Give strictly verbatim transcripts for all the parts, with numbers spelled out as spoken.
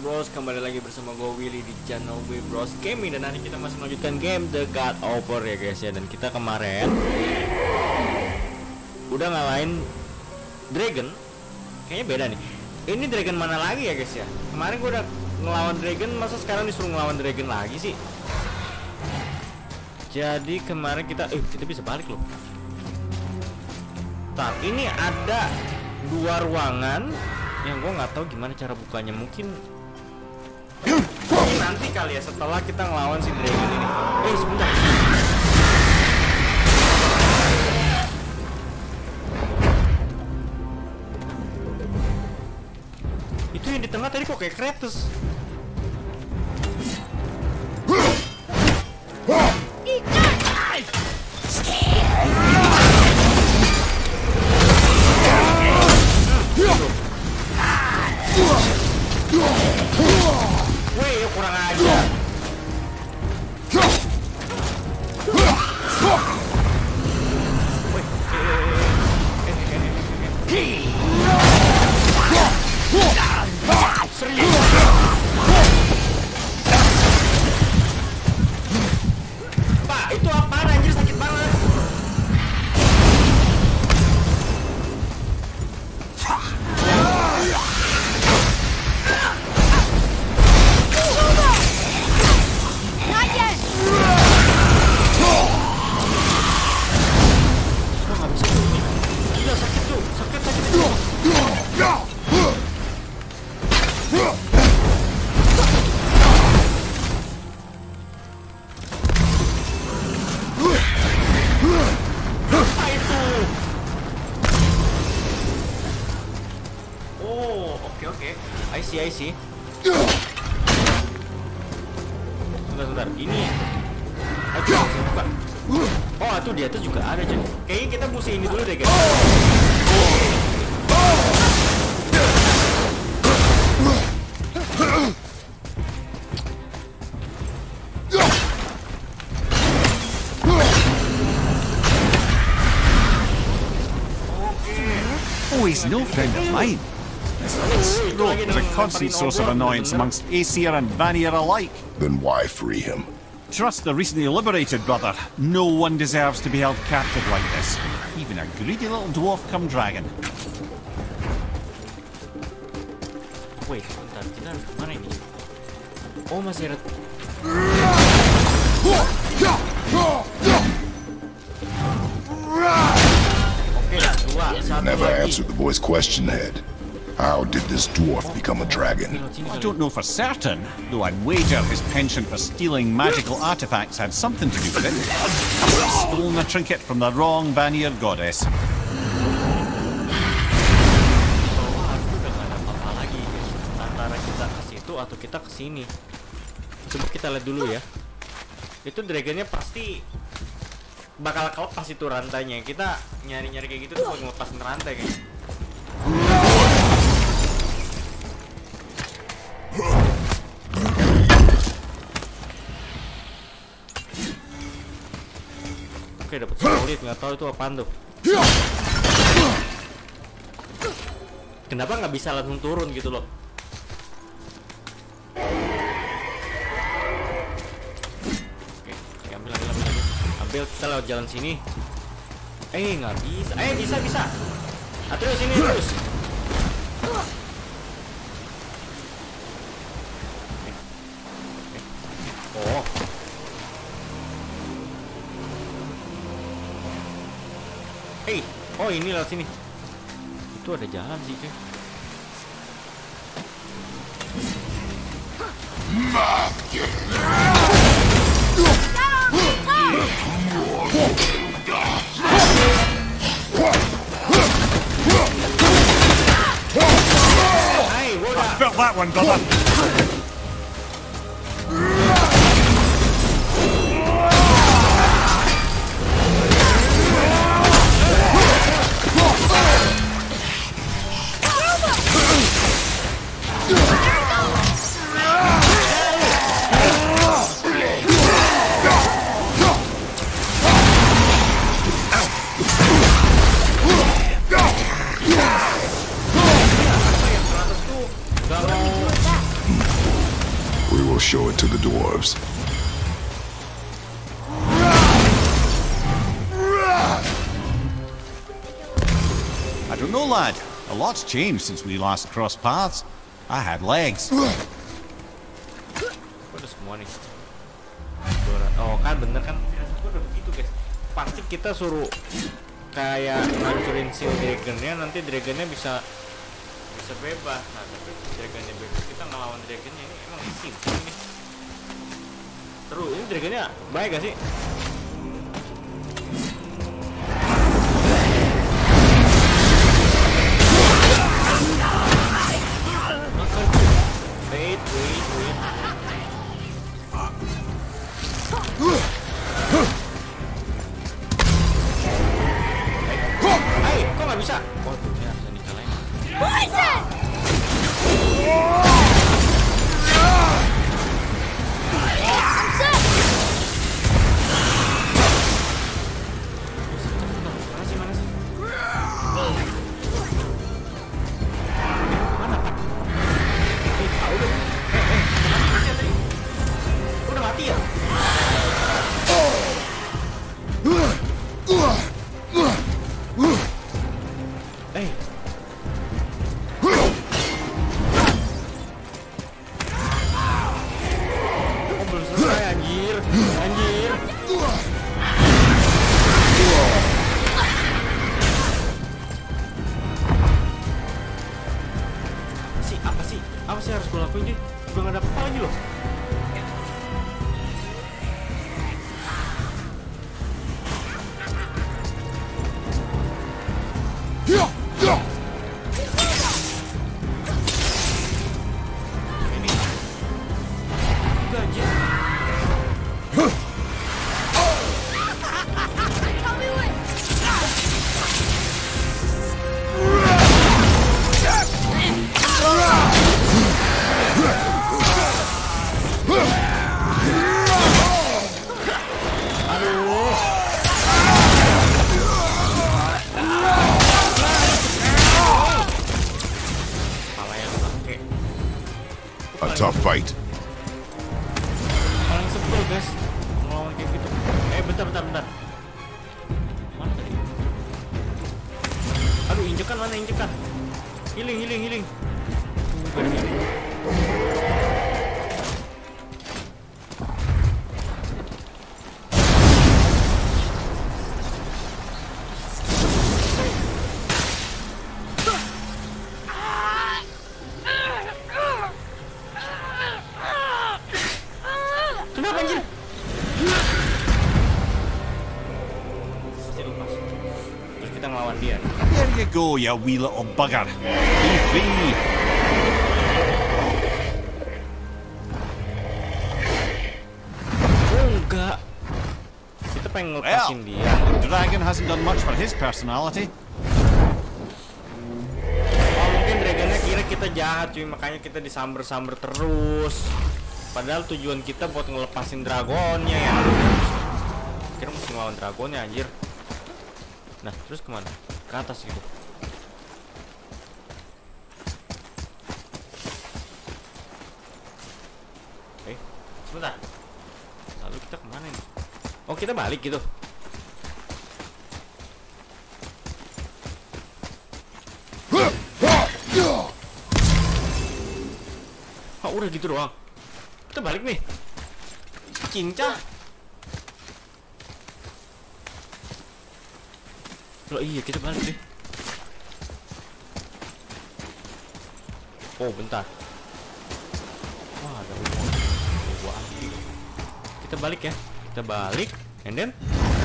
Bros, kembali lagi bersama gue Willy di channel W Bros Gaming. Dan hari kita masih melanjutkan game The God of War ya guys ya. Dan kita kemarin udah ngalahin Dragon. Kayaknya beda nih. Ini Dragon mana lagi ya guys ya. Kemarin gue udah ngelawan Dragon, masa sekarang disuruh ngelawan Dragon lagi sih. Jadi kemarin kita, eh kita bisa balik loh. Ntar ini ada dua ruangan yang gue nggak tahu gimana cara bukanya. Mungkin ini nanti kali ya, setelah kita ngelawan si Dragon ini. Eh sebentar. Itu yang di tengah tadi kok kayak Kratos. Wih, kurang aja. Pak, itu apaan anjir, sakit banget. I see, I see. Sebentar, sebentar. Ini. Aduh, buka. Oh, itu di atas juga ada, jadi. Kayaknya kita mesti ini dulu deh, guys. Oh, he's no friend of mine. This throat is a constant source of annoyance amongst Aesir and Vanir alike. Then why free him? Trust the recently liberated, brother. No one deserves to be held captive like this. Even a greedy little dwarf come dragon. Wait, bentar, kita harus kemana ini? Oh, masih ada. Oke, dua, satu Never lagi. answered the boy's question, Head. How did this dwarf become a dragon? I don't know for certain, though I'd wager his penchant for stealing magical artifacts had something to do with it. Stolen a trinket from the wrong Vanir goddess. Antara kita ke situ atau kita ke sini. Coba kita lihat dulu ya. Itu dragonnya pasti bakal kelepas itu rantainya. Kita nyari-nyari kayak gitu tuh buat ngelepasin rantai kayaknya. Oke, dapat solid, nggak tahu itu apaan tuh. Kenapa nggak bisa langsung turun gitu loh? Oke, oke, ambil, ambil, ambil, ambil. Ambil, kita lewat jalan sini. Eh, nggak bisa. Eh, bisa, bisa. Atau sini terus. Oh. Hey, oh ini lewat sini. Itu ada jalan sih, cuy. Hey, what up? Felt that one, brother. to the dwarves. I don't know, lad. A lot's changed since we last crossed paths. I had legs. Udah semua nih. Oh kan bener kan, gue udah begitu guys. Pasti kita suruh kayak ngancurin si dragonnya, nanti dragonnya bisa bisa bebas. Nah tapi dragonnya bebas, kita ngelawan dragonnya ini emang simpel nih. Terus ini dragonnya baik gak sih? Wait, wait, wait. Hai, kok nggak bisa? Oh, dia bisa dikalahin. Poison! I'm set! Mana sih, mana sih? Mana, Pak? Eh, tahu deh. Eh, eh, mati ya tadi? Udah mati ya? Eh. Oh, belum selesai anjir. Anjir. Si, apa sih? Apa sih harus gue lakuin, Ji? Gue gak dapet apa lagi loh. Ini. Enggak, anjir. Help me with! Aduh. Pala yang pakai. A tough fight. Paling sebel guys ngelawan kayak gitu. Eh bentar bentar bentar. Mana tadi? Aduh injekan mana injekan? Healing healing healing. Bukan healing. Kenapa anjir? Pasti lepas. Terus kita ngelawan dia. There you go, you wee little bugger. Be free. Oh enggak. Kita pengen Well, ngelepasin dia. the dragon hasn't done much for his personality. Oh mungkin dragonnya kira kita jahat cuy, makanya kita disamber-samber terus. Padahal tujuan kita buat ngelepasin dragonnya ya. Kira mesti ngelawan dragonnya anjir. Nah terus kemana? Ke atas gitu. Eh sebentar. Lalu kita kemana nih? Oh kita balik gitu. Oh udah gitu doang. Kita balik nih. Cincang. Loh iya kita balik deh. Oh bentar. Wah ada rumor. Gua anti. Kita balik ya. Kita balik. And then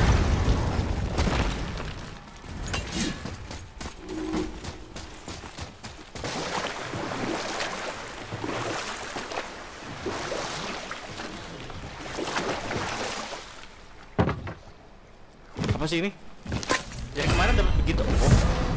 apa sih ini? Dari kemarin dapat begitu. Oh.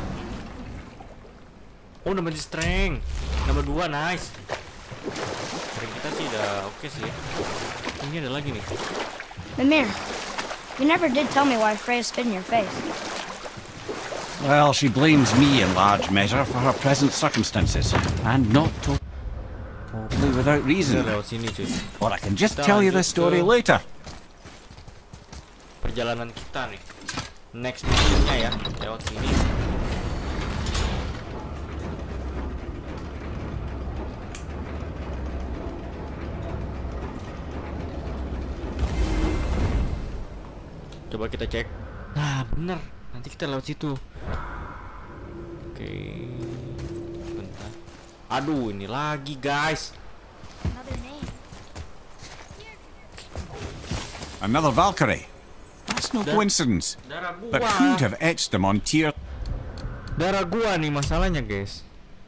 Oh, nambah di strength. Nambah dua, nice. Strength kita sih udah oke okay sih. Ini ada lagi nih. Mimir, you never did tell me why Freya spit in your face. Well, she blames me in large measure for her present circumstances, and not to... Oh, apparently without Kita reason. lewat sini cuy. Or I can just Kita tell you lanjut the story ke- later. Perjalanan kita nih. Next mission-nya ya, lewat sini. Coba kita cek. Nah, bener. Nanti kita lewat situ. Oke. Bentar. Aduh, ini lagi, guys. Another name. Another Valkyrie. That's no Da- coincidence. Darah gua. But who'd have etched them on tier... Darah gua nih masalahnya, guys.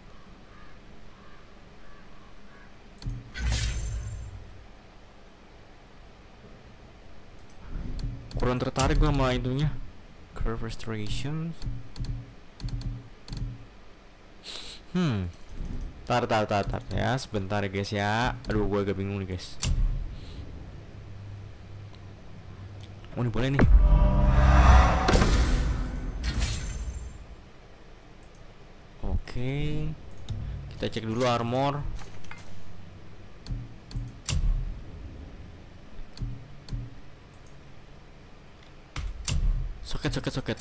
Kurang tertarik gua sama itunya. Curve restoration. Hmm. Tar tar tar tar ya, sebentar ya guys ya. Aduh, gua agak bingung nih, guys. Oh, ini boleh nih. Oke. Kita cek dulu armor. Soket soket soket.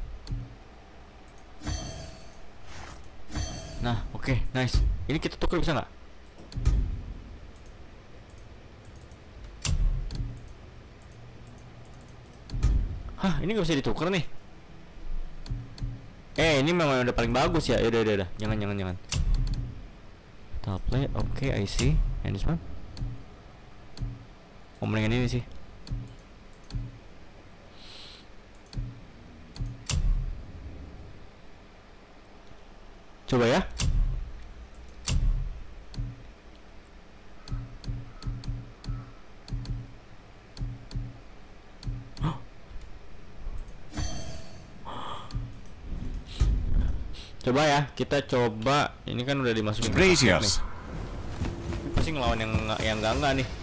Nah, oke, nice. Ini kita tuker bisa nggak? Hah, ini nggak bisa ditukar nih. Eh, ini memang udah paling bagus ya. Udah, udah, udah. Jangan, jangan, jangan. Tablet, oke, I see. And this one. Oh, mendingan ini sih. Coba ya. Coba ya, kita coba. Ini kan udah dimasukin ke paket nih. Braziers. Pasti ngelawan yang yang enggak enggak nih.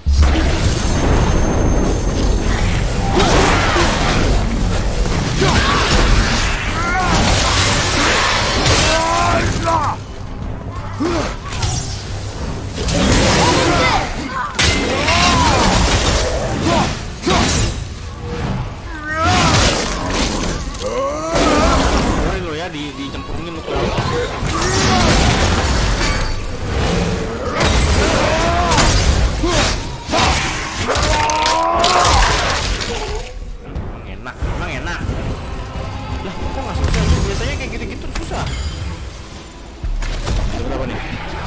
Boleh lo ya, di dicemplungin lo ke laut. Emang enak, emang enak. Lah, kok nggak susah sih? Biasanya kayak gitu-gitu susah. Ada berapa nih?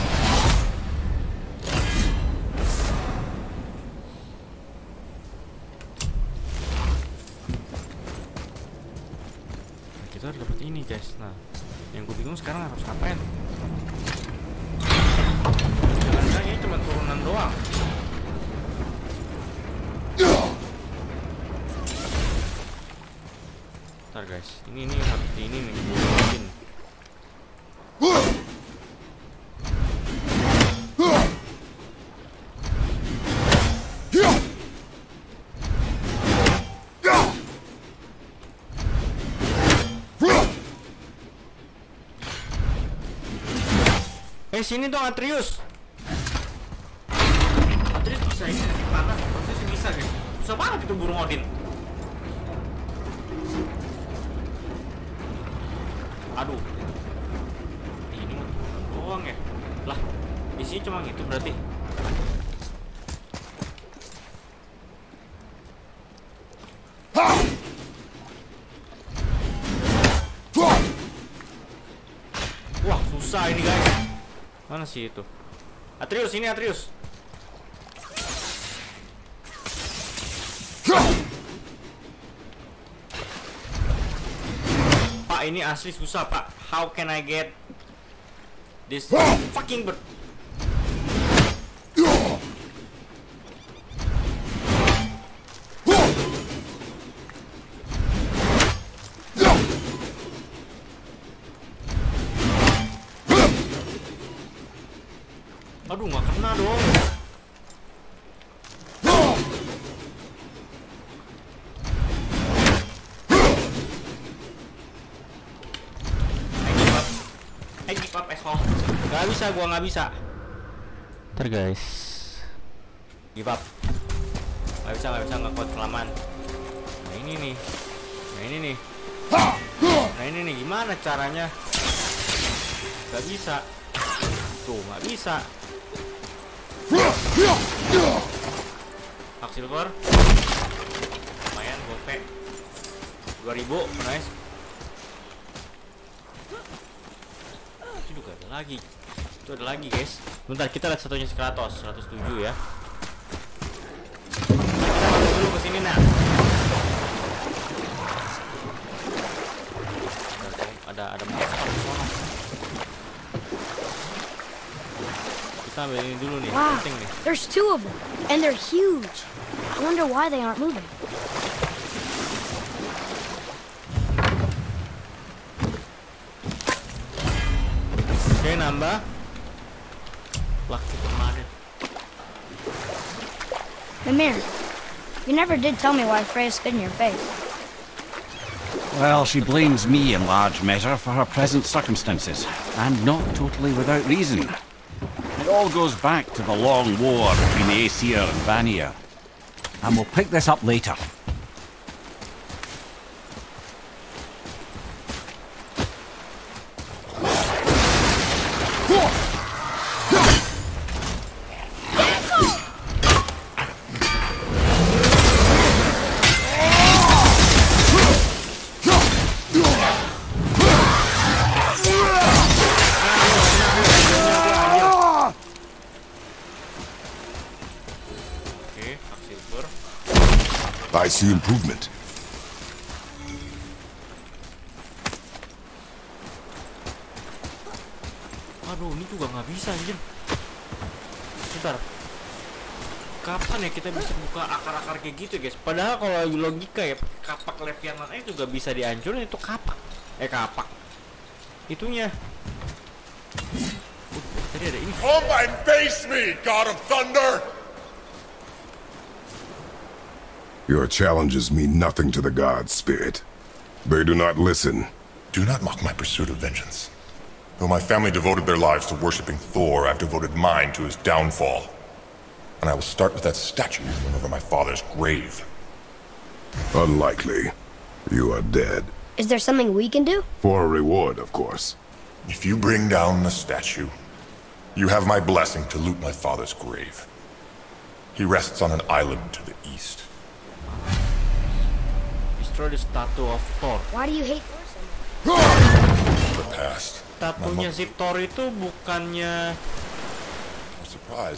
Nah, kita harus dapat ini guys. Nah, yang gue bingung sekarang harus ngapain? Jangan-jangan ini cuma turunan doang. Ntar guys, ini ini harus di ini nih, mungkin. Eh sini dong Atreus. Atreus bisa ini di mana? Harusnya sih bisa guys. Susah banget itu burung Odin. Aduh. Ini mah turunan doang ya. Lah, isinya cuma gitu berarti. Wah, susah ini guys. Mana sih itu? Atreus, ini Atreus. Pak, ini asli susah, Pak. How can I get this fucking bird? Aduh, nggak kena dong. I give up, asshole. Gak bisa, gua nggak bisa. Ntar guys, give up. Gak bisa, gak bisa nge-code kelamaan. Nah ini nih, nah ini nih, nah ini nih gimana caranya? Gak bisa. Tuh gak bisa. Hak silver lumayan, gope dua ribu, nice. Itu juga ada lagi. Itu ada lagi guys. Bentar, kita lihat satunya si Kratos seratus tujuh ya. Kita masuk dulu ke sini nah. Ada ada monster di sana. Kita ambil ini dulu nih, Wow, penting nih. there's two of them, and they're huge. I wonder why they aren't moving. Oke, nambah. Lucky permanen. Mimir, you never did tell me why Freya spit in your face. Well, she blames me in large measure for her present circumstances, and not totally without reason. It all goes back to the long war between the Aesir and Vanir, and we'll pick this up later. I see improvement. Aduh, ini juga nggak bisa anjir. Bentar. Kapan ya kita bisa buka akar-akar kayak gitu guys? Padahal kalau logika ya, kapak Leviathan itu juga bisa dihancurin itu kapak. Eh kapak. Itunya. Uh, tadi ada ini. Come and face me, God of Thunder! Your challenges mean nothing to the gods, Spirit. They do not listen. Do not mock my pursuit of vengeance. Though my family devoted their lives to worshipping Thor, I've devoted mine to his downfall. And I will start with that statue over my father's grave. Unlikely. You are dead. Is there something we can do? For a reward, of course. If you bring down the statue, you have my blessing to loot my father's grave. He rests on an island to the east. Destroy the statue of Thor. Why do you hate Thor so much? The past. Statunya si Thor itu bukannya I'm surprised.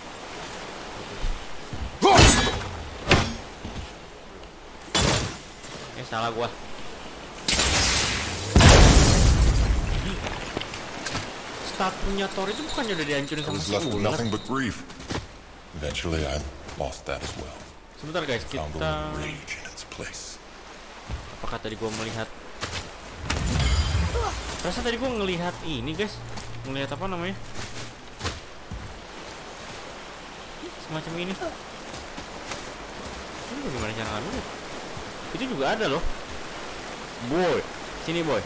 Eh salah gua. Statunya Thor itu bukannya udah dihancurin I sama was si left with ular. nothing but grief. Eventually, I lost that as well. Sebentar guys, Found kita only rage in its place. apakah tadi gua melihat rasa tadi gua ngelihat ini guys, ngelihat apa namanya, semacam ini. Ini bagaimana cara ngambil? Itu juga ada loh, boy. Sini boy.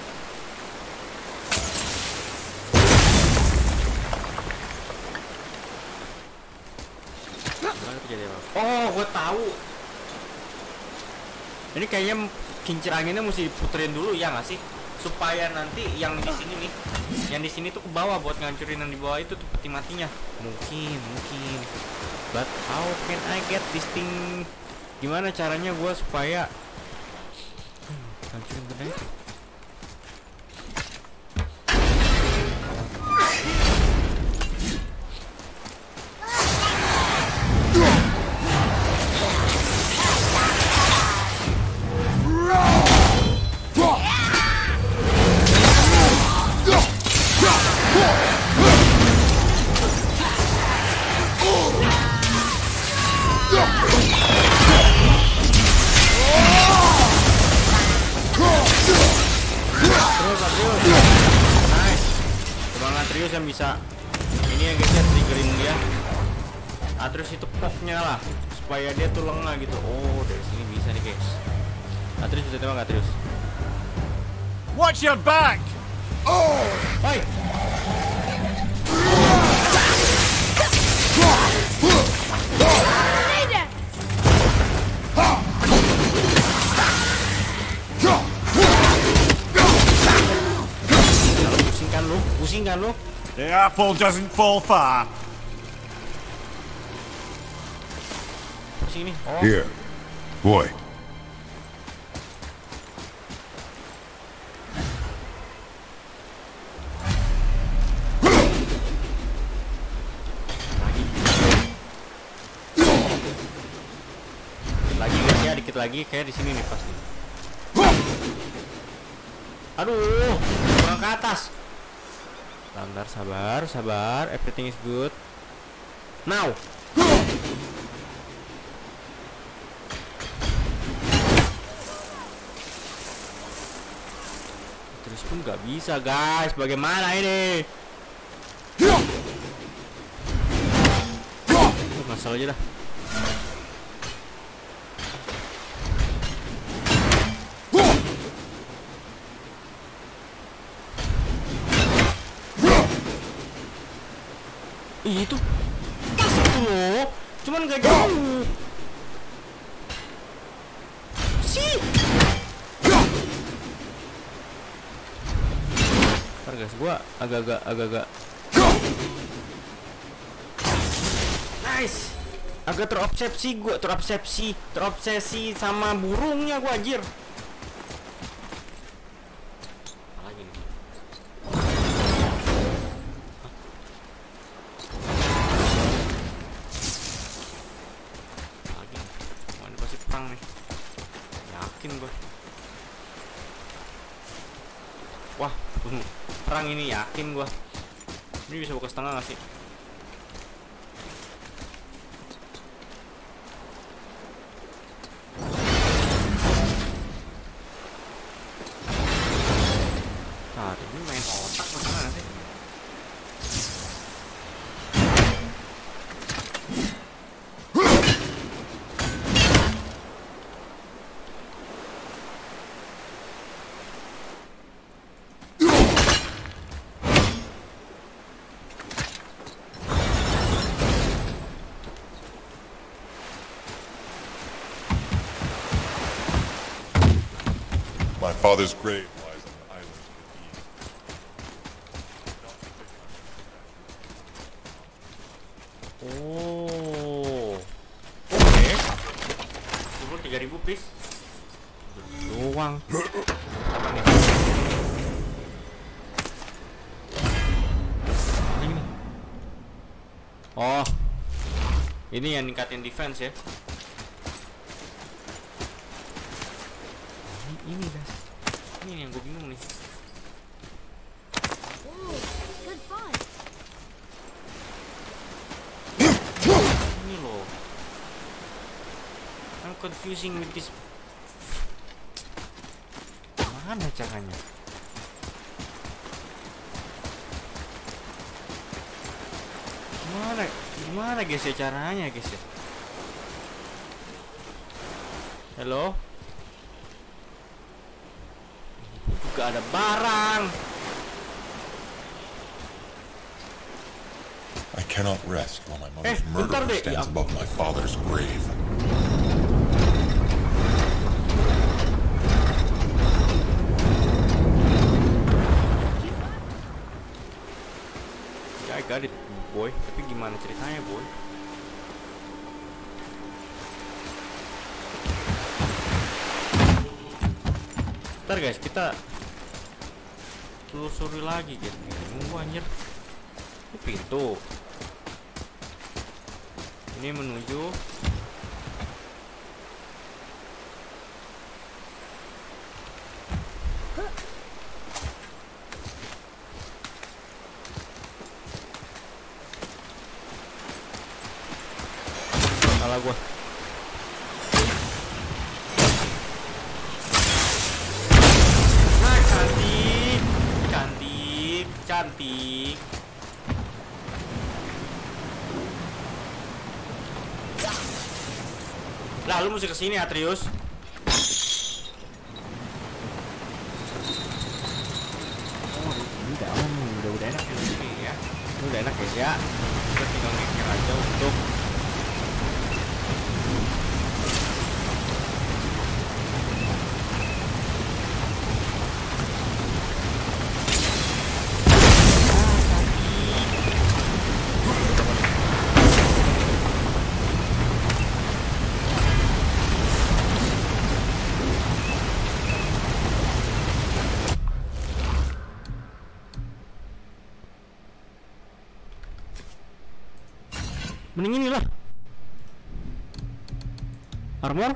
Oh, gue tahu. Ini kayaknya kincir anginnya mesti diputerin dulu ya nggak sih? Supaya nanti yang di sini nih, yang di sini tuh ke bawah buat ngancurin yang di bawah itu tuh peti matinya. Mungkin, mungkin. But how can I get this thing? Gimana caranya gue supaya hmm, ngancurin benda itu? Atreus yang bisa ini ya guys ya, triggerin dia. Atreus itu poknya lah supaya dia tuh lengah gitu. Oh dari sini bisa nih guys. Atreus bisa tembak Atreus. Watch your back! Oh, hai. kan lu? The apple doesn't fall far. Sini. Oh. Here. Boy. Lagi guys ya, dikit lagi kayak di sini nih pasti. Aduh, kurang ke atas. Bentar, sabar, sabar. Everything is good. Now. Terus pun nggak bisa guys. Bagaimana ini? Oh, masalah aja dah. Ih, itu pas itu loh, cuman gak jauh sih. Ntar guys, gua agak-agak agak-agak nice, agak terobsesi gua, terobsesi terobsesi sama burungnya gua anjir. Lagi nih. Yakin gue. Wah, perang ini yakin gue. Ini bisa buka setengah gak sih? Nah, ini main otak masalah sih. My father's grave lies on an island to the east. Oh, oke. Okay. Sepuluh tiga ribu please. Doang. Apa nih? Ini. Oh, ini yang ningkatin defense ya. Ini guys, ini yang gue bingung nih. Ooh, good fun. Ini loh, I'm confusing with this. Mana caranya? Gimana, gimana guys ya caranya guys ya? Halo? Juga ada barang. I cannot rest while my Eh, mother's bentar murderer deh. stands Ya. above my father's grave. Ya, I got it, boy. Tapi gimana ceritanya, boy? Ntar guys, kita telusuri lagi guys. Bingung gua anjir. Ini pintu. Ini menuju salah gua. Nah, cantik, cantik, cantik. Lah, lu mesti kesini Atrius. Oh, ini udah aman nih, udah udah enak di sini ya. Ini udah enak guys ya. Kita tinggal ngekir aja untuk Mending inilah. Armor.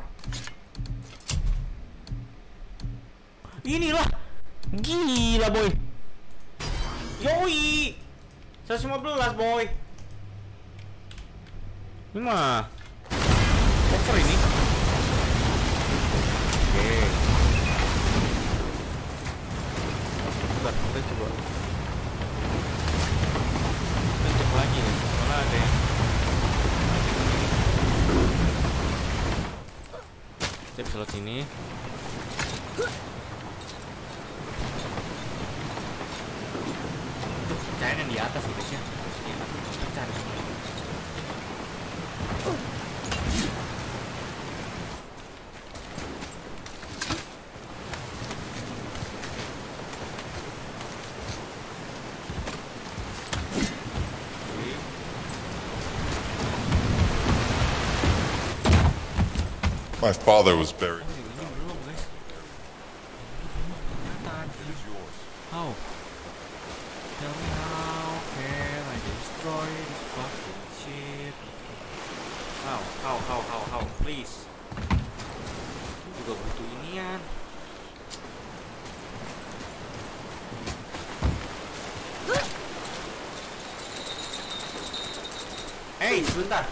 Inilah. Gila boy. Yoi. seratus lima belas boy. Ini mah over ini. Oke. Coba, kita coba. Bentuk lagi nih. Soalnya ada yang kita bisa lewat sini. Tuh, cahaya di atas gitu sih. Iya, kita cari. My father was buried. How? Tell me how can I destroy this fucking shit? How? How? How? How? How? Please. Ini juga butuh inian. Hey, sebentar.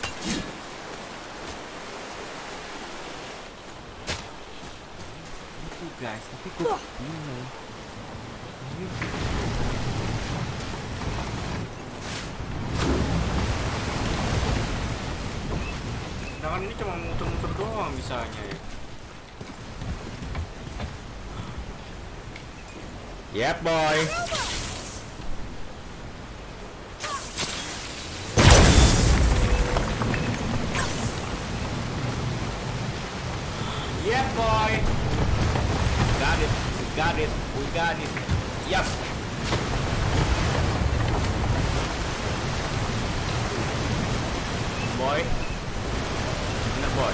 Itu guys, tapi gue bingung. Sedangkan ini cuma muter-muter doang misalnya ya. Yep boy. Yep boy. Got it. We got it. We got it. Yep. Boy. Bener boy.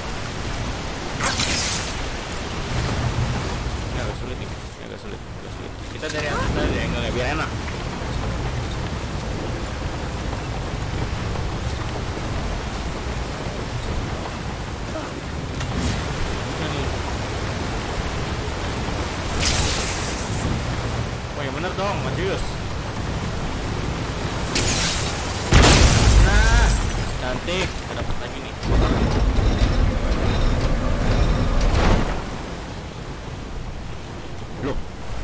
Ini agak sulit nih. Ini agak sulit. Agak sulit. Kita dari atas dari angle biar enak. Bener dong, Matius. Nah, cantik. Kita dapat lagi nih. Loh.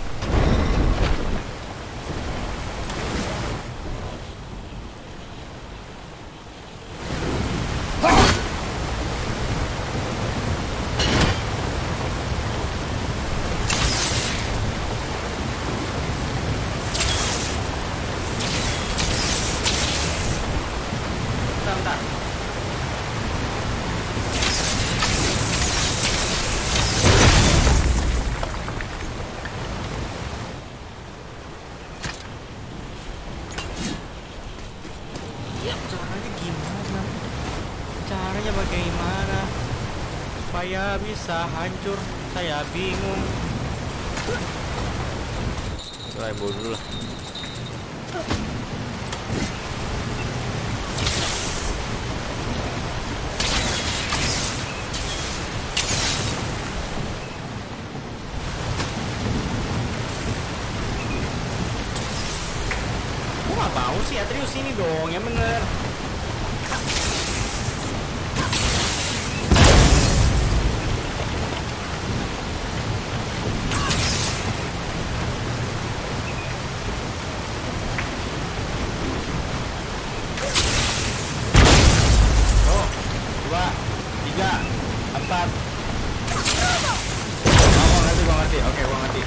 Caranya gimana? Caranya bagaimana? Supaya bisa hancur? Saya bingung. Coba bawa dulu lah. Gua gak mau sih, Atreus sini dong, yang bener. Oh, dua, tiga, empat. Oh, gua ngerti, gua ngerti. Oke, gua ngerti.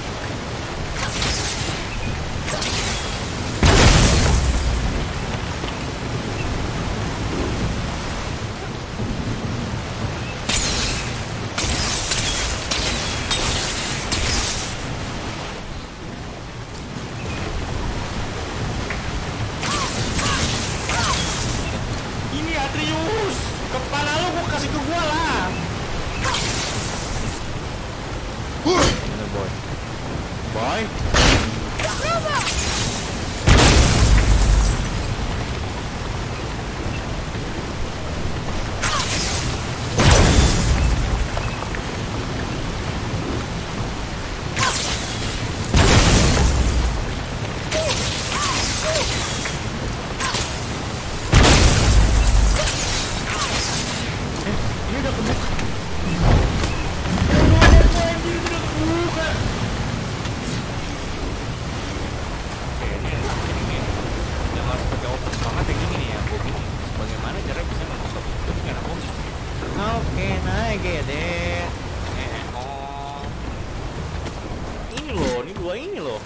Atreus, kepala lu gua kasih ke gua lah. Mana boy? Boy? dua ini loh.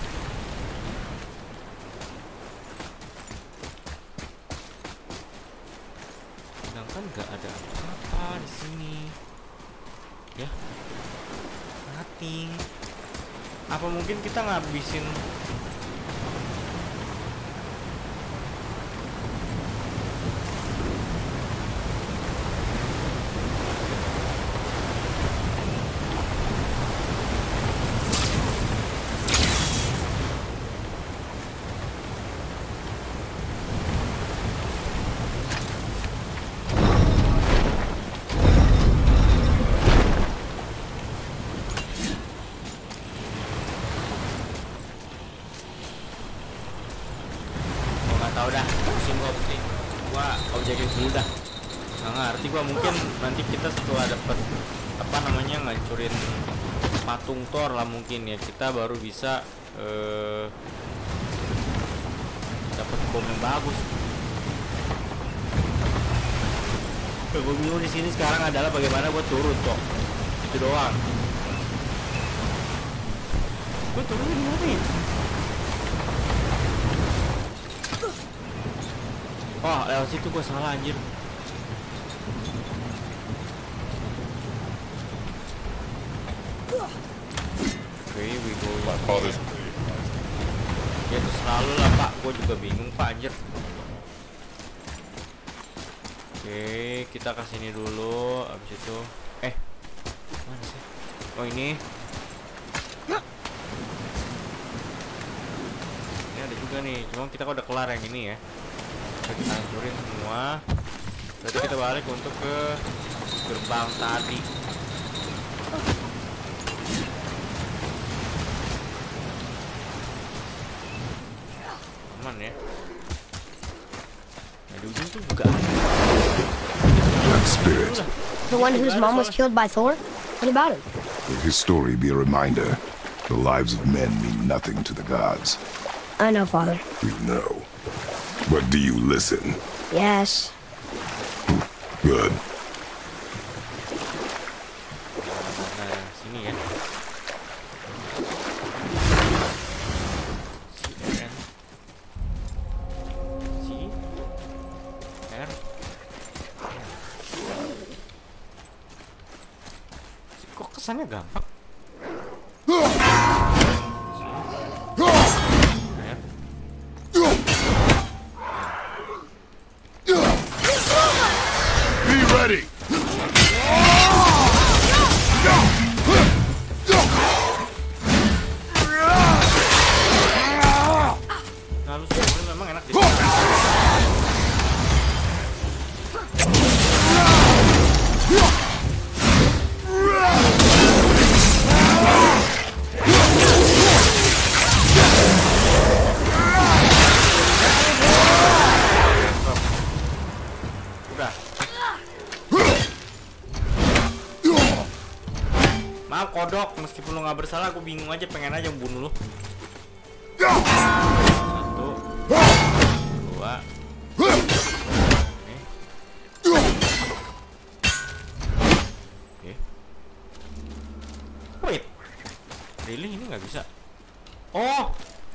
Sedangkan nggak ada apa-apa di sini. Ya, nothing. Apa mungkin kita ngabisin? Dulu dah nggak ngerti gua. Mungkin nanti kita setelah dapat apa namanya ngancurin patung Thor lah mungkin ya, kita baru bisa eh, dapat bom yang bagus. Gue bingung di sini sekarang adalah bagaimana gue turun kok, itu doang. Gue turun di mana ya? Oh, lewat situ gue salah anjir. Oke, okay, we go. My father's Ya itu selalu lah pak, gue juga bingung pak anjir. Oke, okay, kita kesini dulu, abis itu, eh, mana sih? Oh ini. Ini ada juga nih, cuma kita udah kelar yang ini ya. Kita hancurin semua. Berarti kita balik untuk ke gerbang tadi. Aman ya. Nah, di ujung tuh juga ada. That spirit. The one whose mom was killed by Thor? What about him? Will his story be a reminder? The lives of men mean nothing to the gods. I know, Father. You know. But do you listen? Yes. Good. Nah, sini ya. Si R. Si R. Kok kesannya gampang? Ready! Nah, lu sebenarnya memang enak di sana. Udah. Maaf kodok, meskipun lo nggak bersalah, aku bingung aja, pengen aja bunuh lo. Satu, dua. Oke. Wait, really ini nggak bisa? Oh.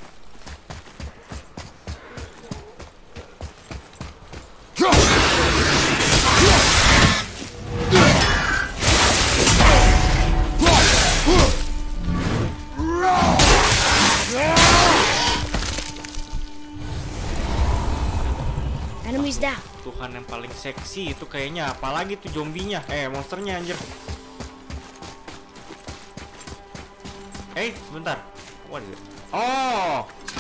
Enemies down. Tuhan yang paling seksi itu kayaknya, apalagi tuh zombinya, eh monsternya anjir. Eh, sebentar. What is it? Oh.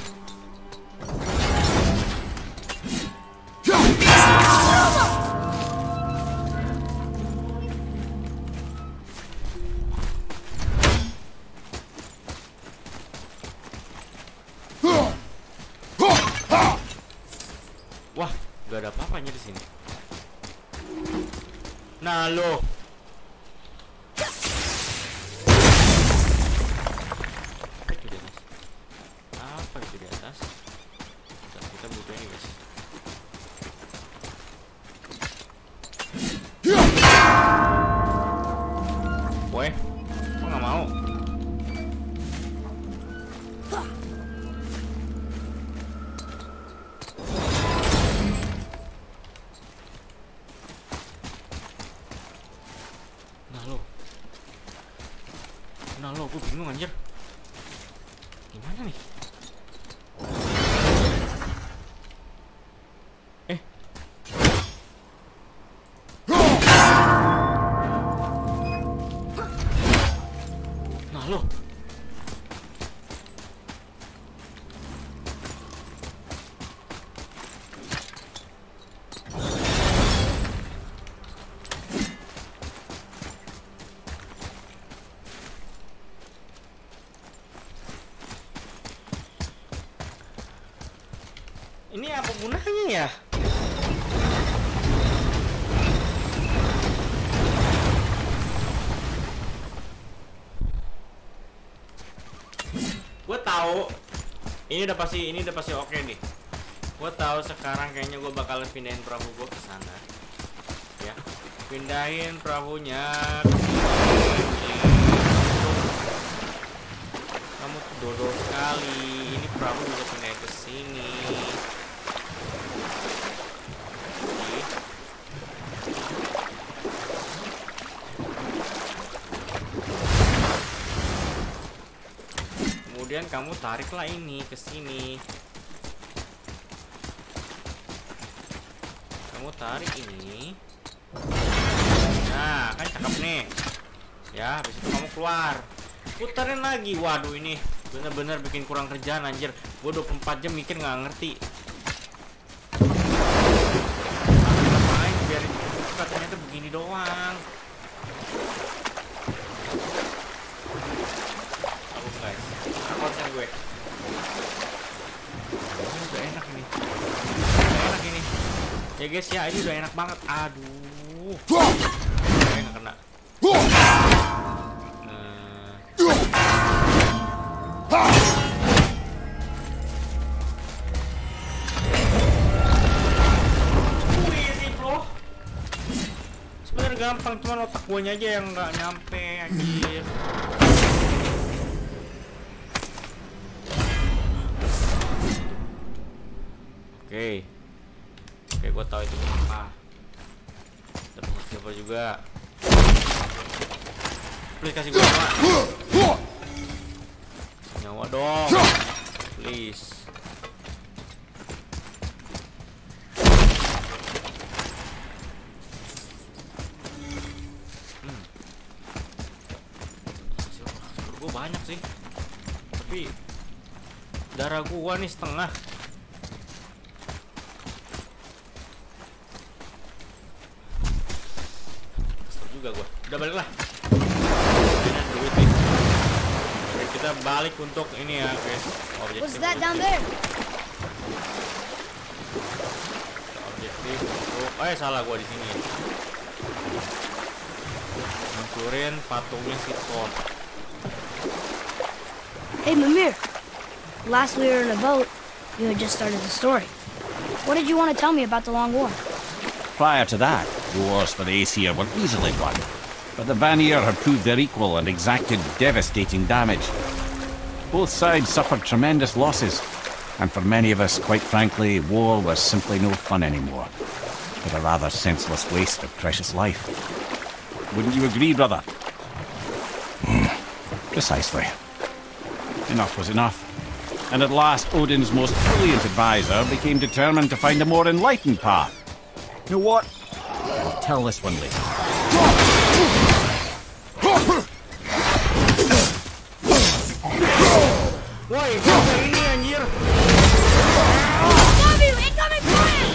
Wah, gak ada apa-apanya di sini. Nah lo. Apa itu di atas? Apa itu di atas? Bentar, kita butuh ini guys. Woi, kok nggak mau? Nah lo, gue bingung anjir. Gimana nih? Eh. Nah lo. Ini apa gunanya ya? Gue tahu. Ini udah pasti, ini udah pasti oke nih. Gue tahu sekarang kayaknya gue bakalan pindahin perahu gue ke sana. Ya, pindahin perahunya ke sini. Kamu tuh dodol sekali. Ini perahu juga pindahin ke sini. Kemudian kamu tariklah ini ke sini. Kamu tarik ini. Nah, kan cakep nih. Ya, habis itu kamu keluar. Puterin lagi. Waduh, ini bener-bener bikin kurang kerjaan anjir. Gue dua puluh empat jam mikir nggak ngerti. Main biarin katanya tuh begini doang. Aku guys, konsen gue. Ini udah enak ini. Udah enak ini. Ya guys ya, ini udah enak banget. Aduh. Kayak nggak kena. Gampang, cuman otak guanya aja yang nggak nyampe anjir. Oke, oke, gue tahu itu apa. Dapat siapa juga. Please kasih gue nyawa. Nyawa dong, please. Banyak sih, tapi darah gua nih setengah. Kesel juga gua. Udah balik lah. Ini duit nih. Oke, kita balik untuk ini ya guys. Objektif. What's that down there? Objektif untuk, eh salah gua di sini. Hancurin patungnya si Thor. Hey, Mimir. Last we were in a boat, you had just started the story. What did you want to tell me about the Long War? Prior to that, the wars for the Aesir were easily won, but the Vanir had proved their equal and exacted devastating damage. Both sides suffered tremendous losses, and for many of us, quite frankly, war was simply no fun anymore, but a rather senseless waste of precious life. Wouldn't you agree, brother? Precisely. Enough was enough. And at last, Odin's most brilliant advisor became determined to find a more enlightened path. You know what? I'll tell this one later. Woi, apa ini anjir? Incoming! Incoming fire!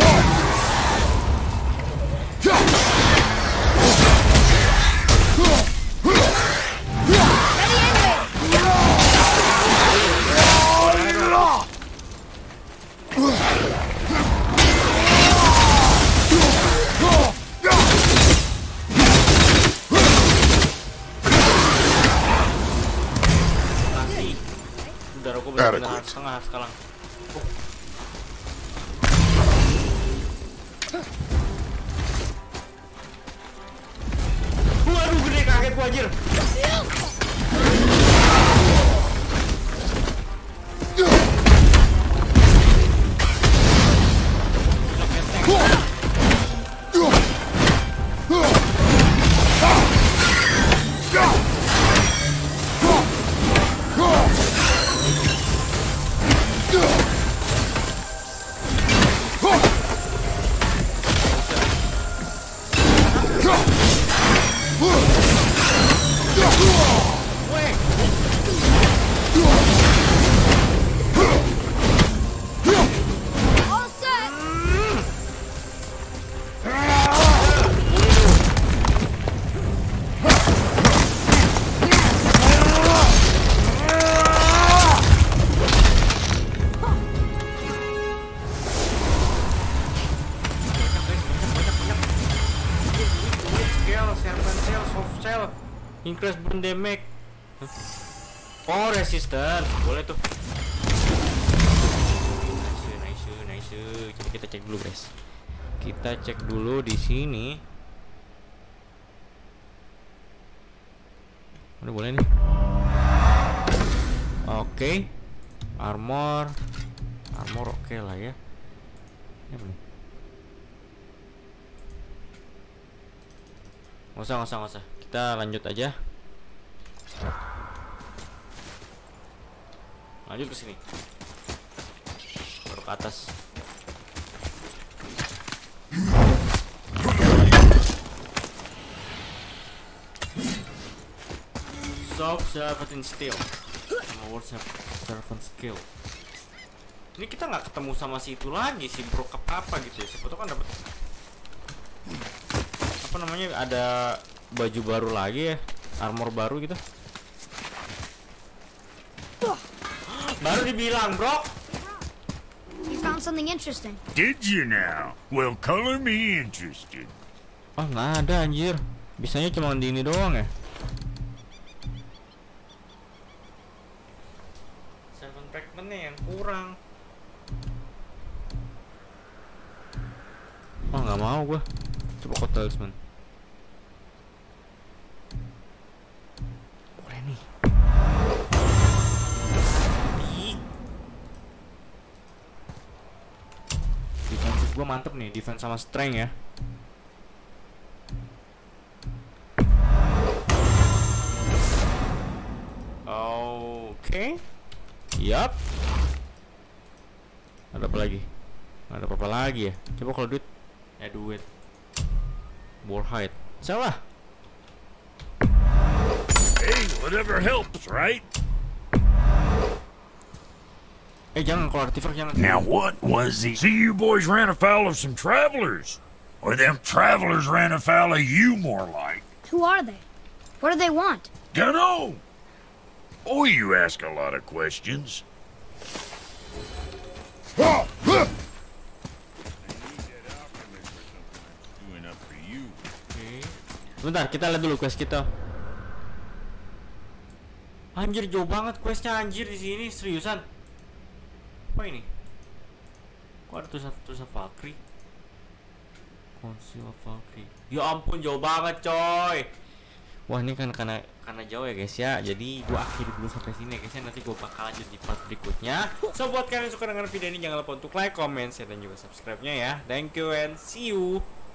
Benar-benar setengah sekarang. Waduh, gede, kaget gua anjir. Increase burn damage. Oh, resistance. Boleh tuh. Nice, nice, nice. Coba kita cek dulu, guys. Kita cek dulu di sini. Udah boleh nih. Oke. Okay. Armor. Armor oke okay lah ya. Ini apa nih? Nggak usah, nggak usah, nggak usah. Kita lanjut aja. Lanjut ke sini. Baru ke atas. Soft servant steel. Sama servant skill. Ini kita nggak ketemu sama si itu lagi, si brokap apa gitu ya. Siapa tuh kan dapat apa namanya, ada baju baru lagi ya, armor baru gitu. Baru dibilang, bro. You found something interesting. Did you now? Well, color me interested. Oh, nggak ada anjir. Bisanya cuma di ini doang ya. Seven fragmentnya yang kurang. Oh, nggak mau gua. Coba kok talisman. Boleh nih. Defense gua mantep nih, defense sama strength ya. Oke. Yap. Ada apa lagi? Ada apa-apa lagi ya? Coba kalau duit. Ya duit. War hide. Salah. Hey, whatever helps, right? Eh jangan, kalau artifact jangan. Now what was he? See, you boys ran afoul of some travelers. Or them travelers ran afoul of you, more like. Who are they? What do they want? Dunno. Oh, you ask a lot of questions. Bentar, kita lihat dulu quest kita. Anjir, jauh banget questnya anjir di sini, seriusan. Apa ini? Kok ada tulisan tulisan Valkyrie? Conceal Valkyrie. Ya ampun, jauh banget, coy. Wah, ini kan karena karena jauh ya guys ya. Jadi gua akhiri dulu sampai sini ya guys ya. Nanti gua bakal lanjut di part berikutnya. So buat kalian yang suka dengan video ini, jangan lupa untuk like, comment, share dan juga subscribe-nya ya. Thank you and see you.